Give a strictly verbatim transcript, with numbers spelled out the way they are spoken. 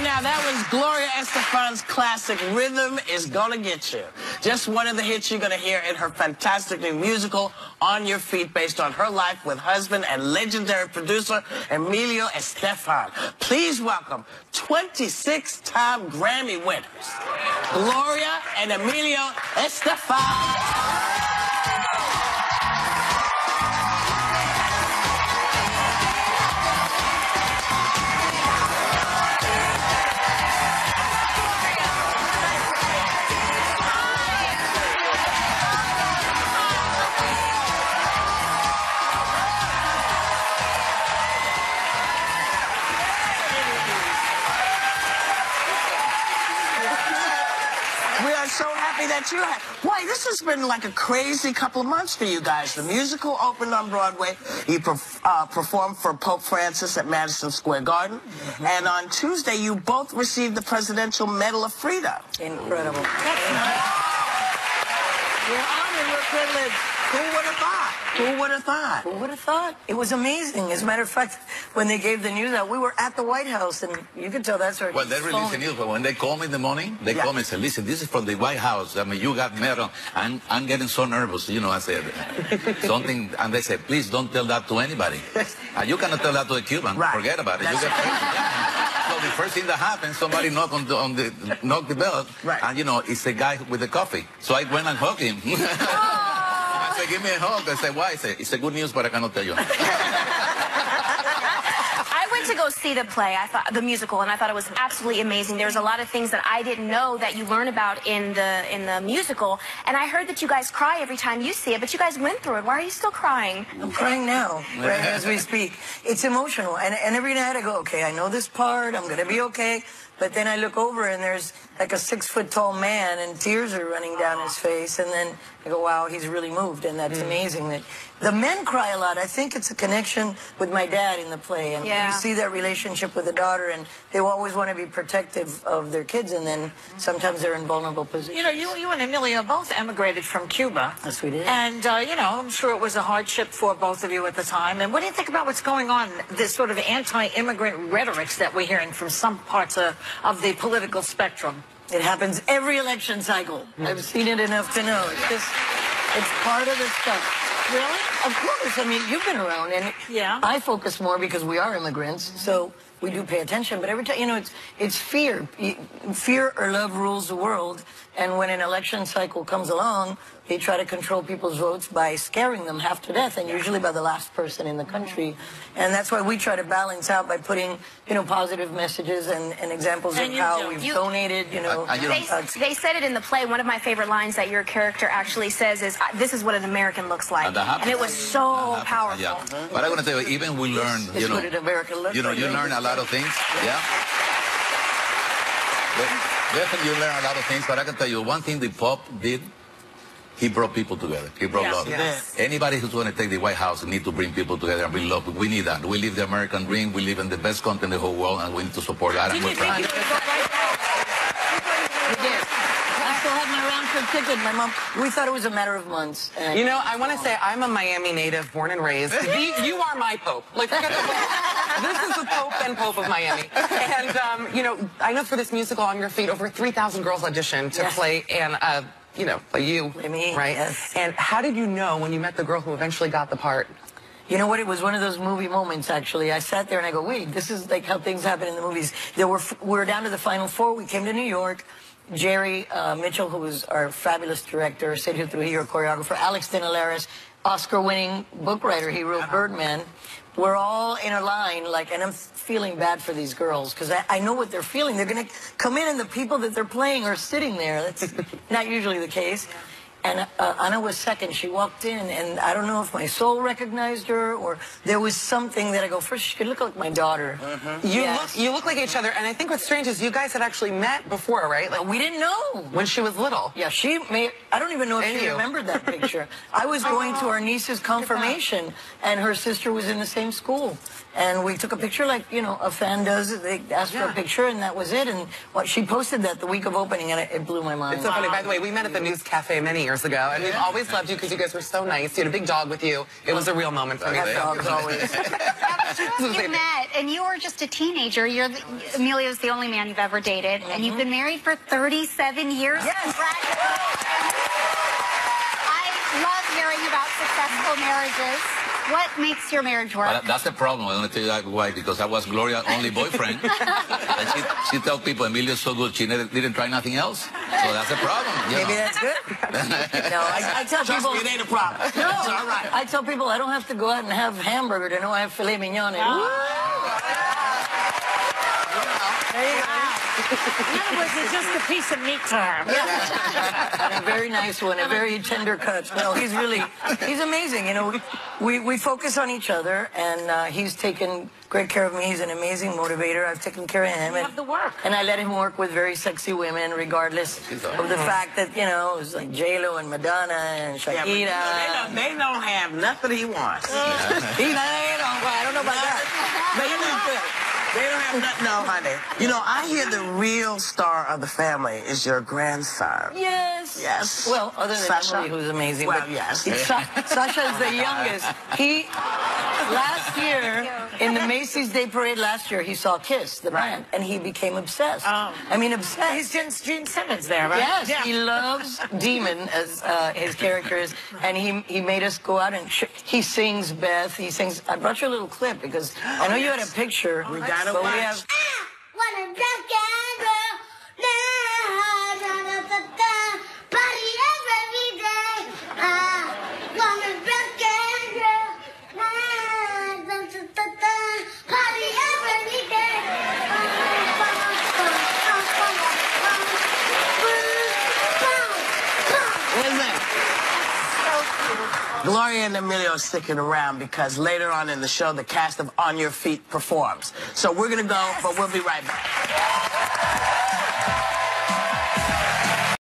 now, that was Gloria Estefan's classic, Rhythm Is Gonna Get You. Just one of the hits you're gonna hear in her fantastic new musical, On Your Feet, based on her life with husband and legendary producer, Emilio Estefan. Please welcome twenty-six time Grammy winners, Gloria and Emilio Estefan. We are so happy that you're here. Boy, this has been like a crazy couple of months for you guys. The musical opened on Broadway. You perf uh, performed for Pope Francis at Madison Square Garden. Mm-hmm. And on Tuesday, you both received the Presidential Medal of Freedom. Incredible. That's nice. We're honored, we're privileged. Who would have thought? Who would have thought? Who would have thought? It was amazing. As a matter of fact, when they gave the news out, we were at the White House, and you could tell that's our. Well, they released the news, but when they call me in the morning, they yeah. call me and say, listen, this is from the White House. I mean, you got medal. I'm, I'm getting so nervous. You know, I said something, and they said, please don't tell that to anybody. And you cannot tell that to a Cuban. Right. Forget about it. That's You get right. So the first thing that happened, somebody knocked on the, on the, knocked the bell, right. and, you know, it's the guy with the coffee. So I went and hugged him. I said, give me a hug. I said, why? I said, it's a good news, but I cannot tell you. I went to go see the play, I thought, the musical, and I thought it was absolutely amazing. There's a lot of things that I didn't know that you learn about in the in the musical, and I heard that you guys cry every time you see it, but you guys went through it. Why are you still crying? I'm crying now, right as we speak. It's emotional, and, and every night I go, okay, I know this part, I'm going to be okay. But then I look over and there's like a six foot tall man and tears are running down his face. And then I go, wow, he's really moved. And that's mm. amazing. That the men cry a lot. I think it's a connection with my dad in the play. And yeah. you see that relationship with the daughter, and they always want to be protective of their kids. And then sometimes they're in vulnerable positions. You know, you, you and Emilio both emigrated from Cuba. Yes, we did. And, uh, you know, I'm sure it was a hardship for both of you at the time. And what do you think about what's going on, this sort of anti-immigrant rhetorics that we're hearing from some parts of, of the political spectrum? It happens every election cycle. I've seen it enough to know. It's just, it's part of the stuff. Really? Of course. I mean, you've been around, and yeah. I focus more because we are immigrants, so we do pay attention. But every time, you know, it's it's fear. Fear or love rules the world. And when an election cycle comes along, they try to control people's votes by scaring them half to death, and usually by the last person in the country. And that's why we try to balance out by putting, you know, positive messages and, and examples and of how do. we've you, donated, you know. I, I, you they, know. they said it in the play. One of my favorite lines that your character actually says is, this is what an American looks like. And, and it was so powerful. Yeah. But I'm going to tell you, even we learned, It's you know, what an American looks you know, like. you learn a lot of things. Yeah. Definitely you learn a lot of things, but I can tell you one thing the Pope did, he brought people together. He brought yes, love. Yes. Anybody who's going to take the White House need to bring people together and bring love. We need that. We live the American dream. We live in the best country in the whole world, and we need to support that. Did and you we're think you would go right now? We did. I still have my round trip ticket. My mom, we thought it was a matter of months. And you know, I want to say I'm a Miami native, born and raised. The, you are my Pope. Like, forget the Pope. This is the Pope and Pope of Miami. And, um, you know, I know for this musical, On Your Feet, over three thousand girls auditioned to yes. play and, uh, you know, play you, me, right? Yes. And how did you know when you met the girl who eventually got the part? You know what? It was one of those movie moments, actually. I sat there and I go, wait, this is like how things happen in the movies. There were, we were down to the final four. We came to New York. Jerry uh, Mitchell, who was our fabulous director, Sergio Trujillo, choreographer, Alex Dinelaris, Oscar-winning book writer, he wrote Birdman. We're all in a line, like, and I'm feeling bad for these girls because I, I know what they're feeling. They're going to come in and the people that they're playing are sitting there. That's not usually the case. And uh, Anna was second. She walked in, and I don't know if my soul recognized her or there was something that I go, first, she could look like my daughter. Mm-hmm. You, yes. look, you look like each other, and I think what's strange is you guys had actually met before, right? Like, we didn't know. When she was little. Yeah, she may, I don't even know if and she you. remembered that picture. I was going to our niece's confirmation, and her sister was in the same school. and we took a picture like, you know, a fan does. They asked yeah. for a picture, and that was it. And what she posted that the week of opening, and it, it blew my mind. It's so funny. By the way, we met at the News Cafe many years ago, and we've always loved you because you guys were so nice. You had a big dog with you. It was a real moment for me. Dogs always. You met, and you were just a teenager. You're the, Emilio's the only man you've ever dated, mm-hmm. and you've been married for thirty-seven years. Yes. I love hearing about successful marriages. What makes your marriage work? Well, that's the problem. I'm going to tell you that why. Because I was Gloria's only boyfriend. And she, she told people Emilio's so good, she never, didn't try nothing else. So that's the problem. Maybe know. that's good. No, I, I tell Trust people... me, it ain't a problem. No, it's all right. I tell people I don't have to go out and have hamburger to know I have filet mignon. And, There you go. In other words, it's just a piece of meat to her. Yeah. And a very nice one, a very tender cut. No, he's really, he's amazing. You know, we, we focus on each other, and uh, he's taken great care of me. He's an amazing motivator. I've taken care of him. You and, have the work. And I let him work with very sexy women, regardless of the fact that, you know, it was like J-Lo and Madonna and Shakira. Yeah, but, you know, they, don't, they don't have nothing he wants. he, they don't, I don't know about that. They don't, they don't have nothing, no, honey. You know, I hear the real star of the family is your grandson. Yes. Yes. Well, other than Sasha, Emily, who's amazing. Well, but yes. Sa Sasha is the youngest. He, last year, in the Macy's Day Parade last year, he saw Kiss, the band, and he became obsessed. Oh. I mean, obsessed. He's Gene, Gene Simmons there, right? Yes, yeah. he loves Demon, as uh, his character is, and he he made us go out and sh he sings Beth. He sings. I brought you a little clip because I know you had a picture. We gotta but watch. we have. Wanna rock and roll, nah, da, da, da, da, party every day. I wanna rock and roll, nah, da, da, da, da, party every day. Isn't it? Gloria and Emilio are sticking around because later on in the show, the cast of On Your Feet performs. So we're going to go, but we'll be right back.